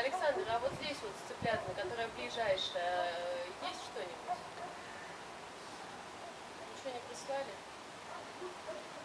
Александр, а вот здесь вот с цыплятами, которая ближайшая, есть что-нибудь? Ничего не прислали?